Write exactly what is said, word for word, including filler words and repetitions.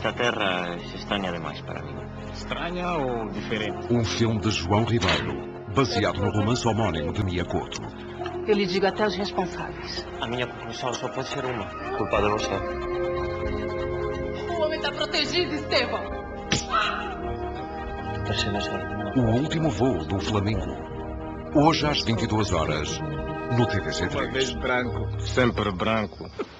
Esta terra é estranha demais para mim. Estranha ou diferente? Um filme de João Ribeiro, baseado no romance homónimo de Mia Couto. Eu lhe digo até os responsáveis. A minha conclusão só pode ser uma. Culpada é você. O homem está protegido, Estevão. O último voo do Flamingo. Hoje às vinte e duas horas, no T V C três. Uma vez branco, sempre branco.